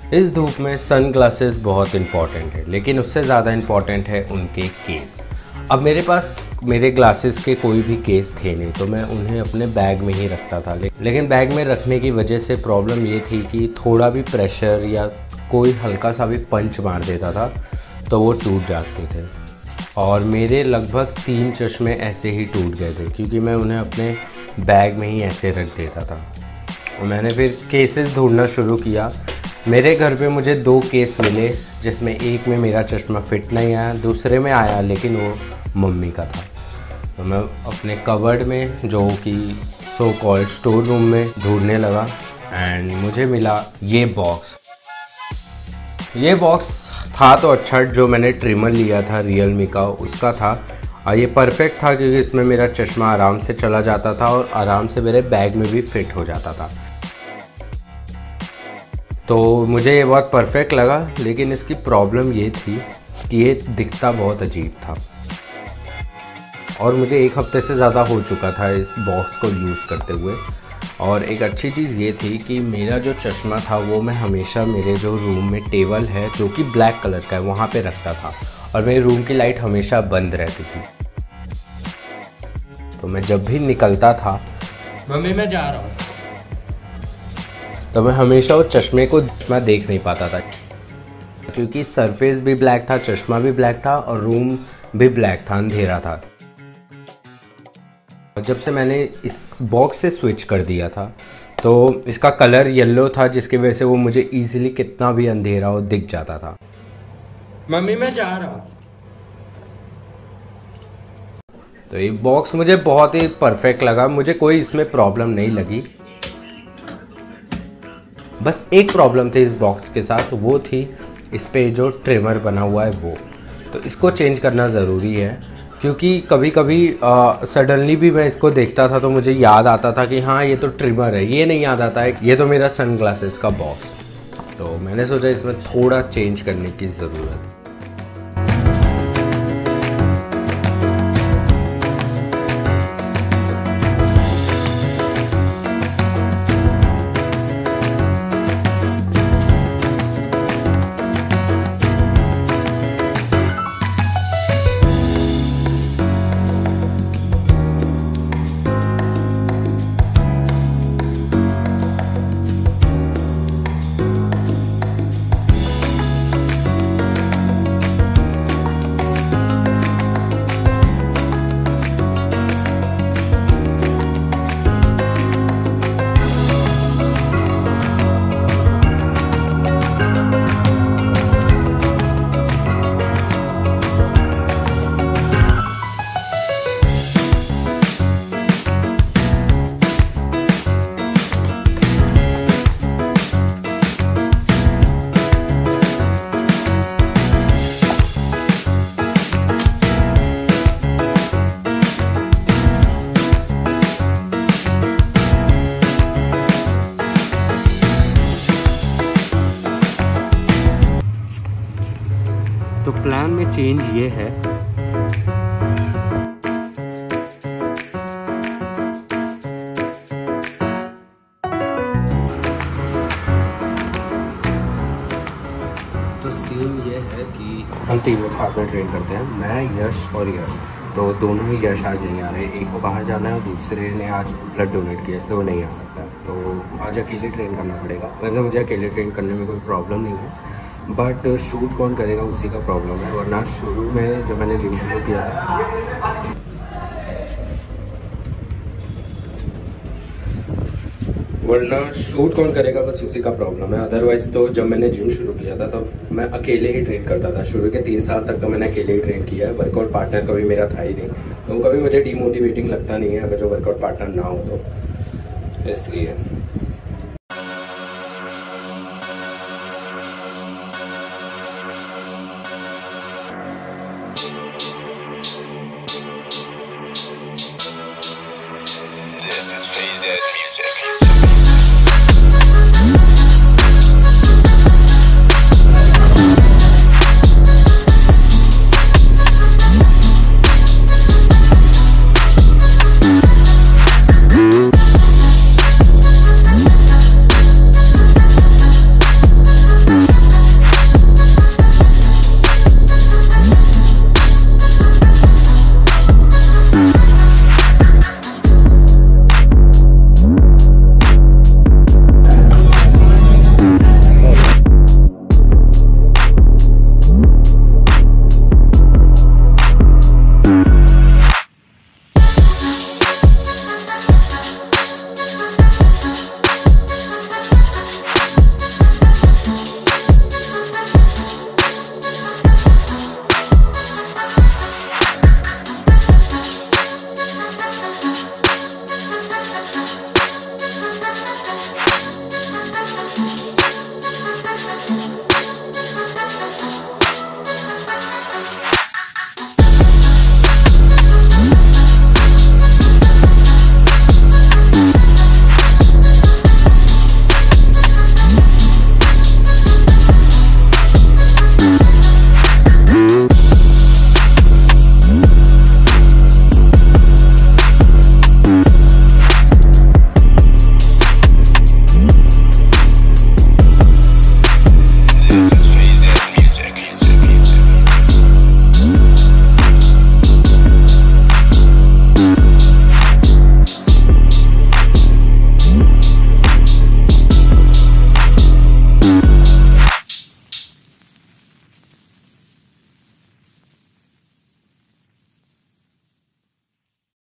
इस धूप में सन ग्लासेस बहुत इंपॉर्टेंट है, लेकिन उससे ज़्यादा इंपॉर्टेंट है उनके केस। अब मेरे पास मेरे ग्लासेस के कोई भी केस थे नहीं, तो मैं उन्हें अपने बैग में ही रखता था। लेकिन बैग में रखने की वजह से प्रॉब्लम ये थी कि थोड़ा भी प्रेशर या कोई हल्का सा भी पंच मार देता था तो वो टूट जाते थे। और मेरे लगभग 3 चश्मे ऐसे ही टूट गए थे, क्योंकि मैं उन्हें अपने बैग में ही ऐसे रख देता था। और मैंने फिर केसेस ढूंढना शुरू किया। मेरे घर पे मुझे 2 केस मिले, जिसमें एक में मेरा चश्मा फिट नहीं आया, दूसरे में आया लेकिन वो मम्मी का था। तो मैं अपने कबर्ड में, जो कि सो कॉल्ड स्टोर रूम में, ढूंढने लगा एंड मुझे मिला ये बॉक्स। ये बॉक्स था तो अच्छा, जो मैंने ट्रिमर लिया था रियलमी का उसका था, और ये परफेक्ट था क्योंकि इसमें मेरा चश्मा आराम से चला जाता था और आराम से मेरे बैग में भी फिट हो जाता था। तो मुझे ये बहुत परफेक्ट लगा, लेकिन इसकी प्रॉब्लम ये थी कि ये दिखता बहुत अजीब था और मुझे 1 हफ्ते से ज़्यादा हो चुका था इस बॉक्स को यूज़ करते हुए। और एक अच्छी चीज़ ये थी कि मेरा जो चश्मा था वो मैं हमेशा मेरे जो रूम में टेबल है, जो कि ब्लैक कलर का है, वहाँ पे रखता था और मेरे रूम की लाइट हमेशा बंद रहती थी। तो मैं जब भी निकलता था, मम्मी मैं जा रहा हूँ, तो मैं हमेशा उस चश्मे को देख नहीं पाता था, क्योंकि सरफेस भी ब्लैक था, चश्मा भी ब्लैक था और रूम भी ब्लैक था, अंधेरा था। जब से मैंने इस बॉक्स से स्विच कर दिया था तो इसका कलर येलो था, जिसकी वजह से वो मुझे इजीली कितना भी अंधेरा हो दिख जाता था। मम्मी मैं जा रहा हूँ। तो ये बॉक्स मुझे बहुत ही परफेक्ट लगा, मुझे कोई इसमें प्रॉब्लम नहीं लगी। बस एक प्रॉब्लम थी इस बॉक्स के साथ, वो थी इस पे जो ट्रिमर बना हुआ है वो, तो इसको चेंज करना ज़रूरी है। क्योंकि कभी कभी सडनली भी मैं इसको देखता था तो मुझे याद आता था कि हाँ ये तो ट्रिमर है, ये नहीं याद आता है ये तो मेरा सन ग्लासेस का बॉक्स। तो मैंने सोचा इसमें थोड़ा चेंज करने की ज़रूरत है। तो प्लान में चेंज ये है, तो सीन ये है कि हम 3 लोग साथ में ट्रेन करते हैं, मैं, यश और यश। तो दोनों ही यश आज नहीं आ रहे, एक को बाहर जाना है और दूसरे ने आज ब्लड डोनेट किया, इसलिए वो नहीं आ सकता। तो आज अकेले ट्रेन करना पड़ेगा। वैसे मुझे अकेले ट्रेन करने में कोई प्रॉब्लम नहीं है, बट शूट कौन करेगा उसी का प्रॉब्लम है। वरना शुरू में जब मैंने जिम शुरू किया था, वरना शूट कौन करेगा बस उसी का प्रॉब्लम है। अदरवाइज़ तो जब मैंने जिम शुरू किया था तब मैं अकेले ही ट्रेन करता था। शुरू के 3 साल तक तो मैंने अकेले ही ट्रेन किया है, वर्कआउट पार्टनर कभी मेरा था ही नहीं। तो कभी मुझे डीमोटिवेटिंग लगता नहीं है अगर जो वर्कआउट पार्टनर ना हो तो, इसलिए।